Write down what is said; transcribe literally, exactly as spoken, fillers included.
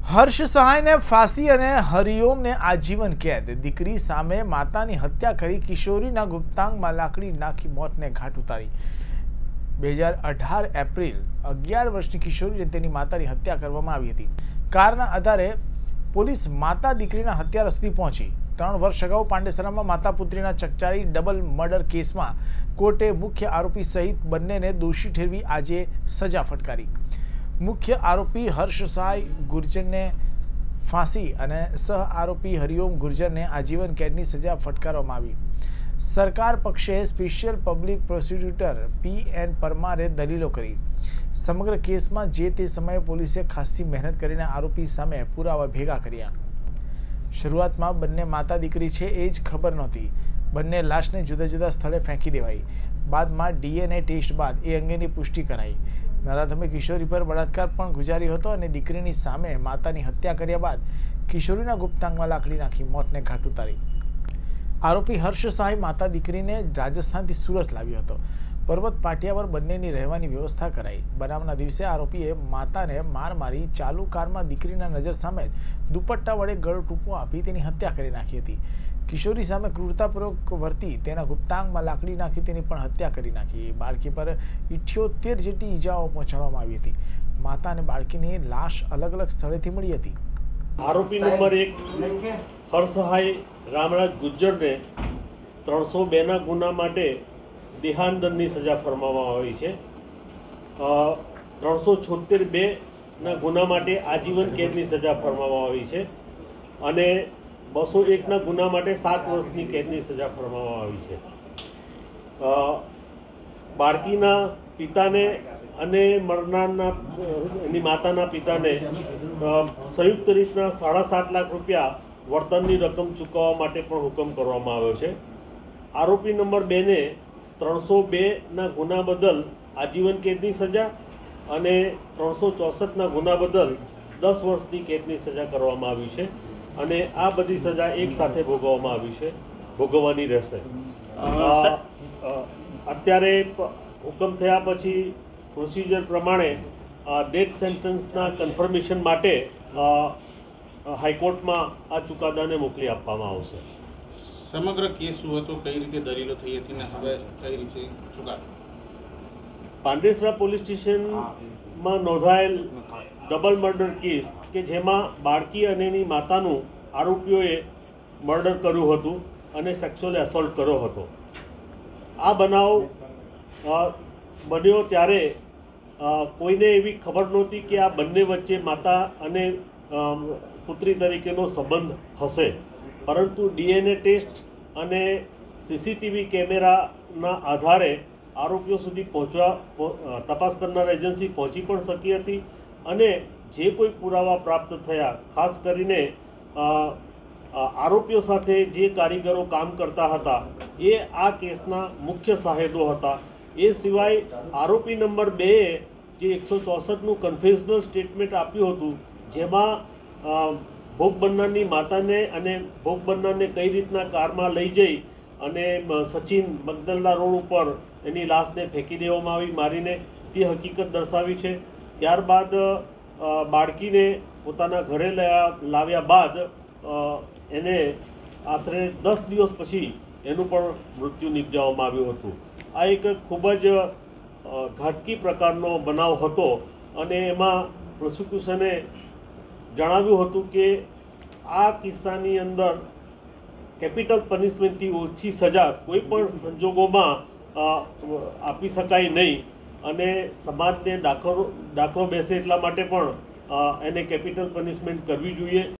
હર્ષ સહાયને ફાંસી અને હરિઓમને આજીવન કેદ। દીકરી સામે માતાની હત્યા કરી કિશોરીના ગુપ્તાંગમાં લાકડી નાખી મોતને ઘાટ ઉતારી। બે હજાર અઢાર એપ્રિલ અગિયાર વર્ષની કિશોરીને તેની માતાની હત્યા કરવામાં આવી હતી। કારના આધારે પોલીસ માતા દીકરીના હત્યારા સુધી પહોંચી। ત્રણ વર્ષ અગાઉ પાંડેસરામાં માતા પુત્રીના ચકચારી ડબલ મર્ડર કેસમાં કોર્ટે મુખ્ય આરોપી સહિત બંનેને દોષી ઠેરવી આજે સજા ફટકારી। मुख्य आरोपी हर्ष सहाय गुर्जर ने फांसी और सह आरोपी हरिओम गुर्जर ने आजीवन कैद की सजा फटकारवामां आवी। सरकार पक्षे special public prosecutor P N परमारे दलीलो करी। समग्र केस में जे ते समये पोलीसे खासी मेहनत करीने आरोपी सामे पुरावा भेगा कर्या। शुरुआत में बंने माता दीकरी छे ए ज खबर नहोती। बंने लाश ने जुदा जुदा स्थले फेंकी देवाई। बाद में डीएनए टेस्ट बाद ए अंगेनी पुष्टि कराई। नराधमे किशोरी पर बलात्कार पण गुजार्यो हतो अने दीकरीनी सामे मातानी हत्या कर्या बाद किशोरीना गुप्तांगमां लाकड़ी नाखी मोतने घाट उतारी। आरोपी हर्ष सहाय माता दीकरीने राजस्थानथी सूरत लाव्यो हतो। पर्वत पाटिया पर बंनेनी रहेवानी व्यवस्था कराई। बनावना दिवसे आरोपीए माताने मार मारी चालू काરમાં दीकरीना नजर सामे दुपट्टा वडे गळो टूंपो आपी तेनी हत्या करी नाखी हती। किशोरी सामे क्रूरतापूर्वक वर्ती तेना गुप्तांगमां लाकड़ी नाखी तेनी पण हत्या करी नाखी। बाळकी पर इठ्योतेर जेटली ईजाओ पहोंचाडवामां आवी हती। माता अने बाळकीनी लाश अलग अलग स्थळेथी मळी हती। आरोपी नंबर एक हरसहाय रामराज गुज्जर ने त्रणसो बे ना गुना माटे देहांत दंडनी सजा फरमाववामां आवी छे। त्रणसो छोतेर बे ना गुना माटे आजीवन कैदनी सजा फरमाववामां आवी छे अने बसो एक ना गुना माटे सात वर्षनी कैदनी सजा फरमाववामां आवी छे। बाळकीना पिताने अने मरनारना एनी माताना पिताने संयुक्त रीतना साढ़ा सात लाख रुपया वर्तननी रकम चूकववा माटे पण हुकम करवामां आव्यो छे। आरोपी नंबर बे ने त्रणसो बे ना गुना बदल आजीवन कैदनी सजा अने त्रणसो चौसठ ना गुना बदल दस वर्षनी कैदनी सजा करवामां आवी छे अने आ बधी सजा एक साथे भोगववामां आवी छे, भोगववानी रहेशे। अत्यारे हुकम थया पछी प्रोसिजर प्रमाणे डेथ सेंटन्सना कन्फर्मेशन माटे हाईकोर्ट में आ चुकादाने मोकली आपवामां आवशे। समग्र केस शुं हतो, कई रीते दलीलो थई हती ने हवे कई रीते चुकादो? પાંડેસરા પોલીસ સ્ટેશનમાં નોંધાયેલ ડબલ મર્ડર કેસ કે જેમાં બાળકી અને એની માતાનું આરોપીઓએ મર્ડર કર્યું હતું અને સેક્સ્યુઅલ એસોલ્ટ કર્યો હતો। આ બનાવ બન્યો ત્યારે કોઈને એવી ખબર નહોતી કે આ બંને વચ્ચે માતા અને પુત્રી તરીકેનો સંબંધ હશે, પરંતુ ડીએનએ ટેસ્ટ અને સીસીટીવી કેમેરાના આધારે आरोपीओ सुधी पहुँचवा तपास करनार एजेंसी पहुँची पण शकी हती अने जे कोई पुरावा प्राप्त थया, खास करीने आरोपीओ साथे जे कारीगरो काम करता हता ए आ केसना मुख्य साहेदो हता। ए सिवाय आरोपी नंबर बे जे एक सौ चौसठ नु कन्फेशनल स्टेटमेंट आप्युं हतुं जेमां भोग बननारनी माताने अने भोग बननारने कई रीतना कारमा लई जई अने सचिन मगदलना रोड पर एनी लाश ने फेंकी देवामां आवी मारीने ते हकीकत दर्शावी छे। त्यारबाद बाळकीने पोताना घरे लाव्या बाद एने आश्रे दस दिवस पछी एनुं पण मृत्यु निपजाववामां आव्युं हतुं। आ एक खूब ज घातकी प्रकारनो बनाव हतो अने एमां प्रोसिक्यूशने जणाव्युं हतुं के आ किस्सानी अंदर केपिटल पनिशमेंट थी ओછી सजा कोईपण संजोगोमां आपी शकाय नहीं अने समाजने दाखलो दाखलो बेसे एटला माटे पण एने केपिटल पनिशमेंट करवी जोईए।